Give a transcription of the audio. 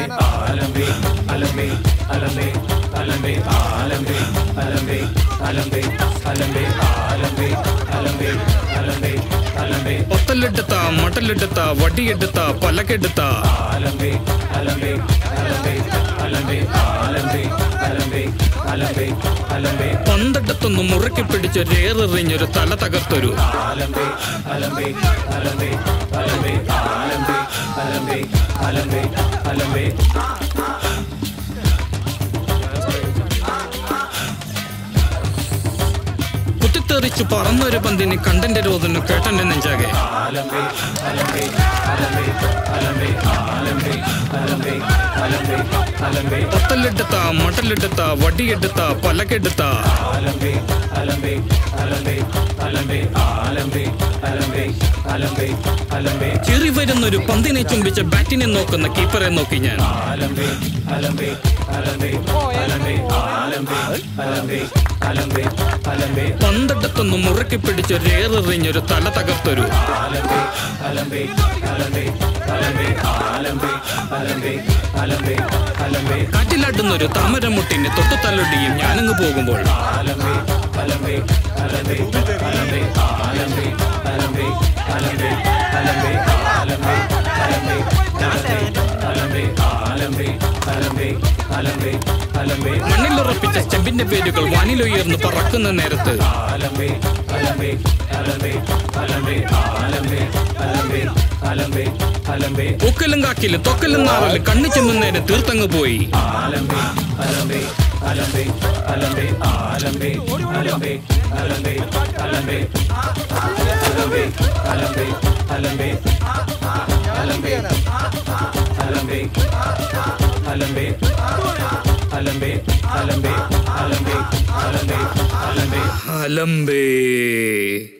alambe alambe alambe alambe alambe alambe alambe alambe alambe alambe alambe alambe ഒത്തലെടുത്ത മട്ടലെടുത്ത വടിയെടുത്ത പലക്കെടുത്ത alambe alambe alambe alambe alambe alambe alambe alambe പന്തെടുത്തൊന്ന് മുറുക്കി പിടിച്ച് രേറെറിഞ്ഞൊരു തല തകർത്തൊരു alambe alambe alambe alambe alambe alambe alambe alambe കുത്തിത്തെറിച്ച് പറന്നൊരു പന്തിന് കണ്ടന്റെ രോദനം കേട്ടന്റെ നെഞ്ചാകെ alambe alambe alambe alambe alambe alambe alambe alambe ഒത്തലെടുത്ത മട്ടലെടുത്ത വടിയെടുത്ത പലക്കെടുത്ത alambe alambe alambe alambe alambe alambe alambe alambe ചെറി വരുന്നൊരു പന്തിനെ ചുംബിച്ച ബാറ്റിനെ നോക്കുന്ന കീപ്പറെ നോക്കി ഞാൻ alambe alambe alambe alambe alambe alambe alambe alambe പന്തെടുത്തൊന്ന് മുറുക്കി പിടിച്ച് രേറെറിഞ്ഞൊരു തല തകർത്തൊരു alambe alambe alambe alambe alambe alambe alambe alambe കാറ്റിലാട്ടുന്നൊരു താമരമുട്ടിനെ തൊട്ടു തല്ലൊടിയും ഞാനങ്ങ് പോകുമ്പോൾ alambe alambe alambe alambe alambe alambe alambe alambe alambe alambe alambe alambe alambe alambe alambe മണ്ണിലുറപ്പിച്ച ചെമ്പിന്റെ പേരുകൾ വാനിലുയർന്ന് പറക്കുന്ന നേരത്ത് alambe alambe alambe alambe alambe alambe alambe alambe പൂക്കലും കാക്കിലും തൊക്കലും നാറലും കണ്ണു ചെമ്മും നേരം തീർത്തങ്ങ് പോയി alambe alambe alambe alambe alambe alambe alambe alambe alambe alambe alambe alambe alambe alambe alambe alambe alambe alambe അലമ്പേ.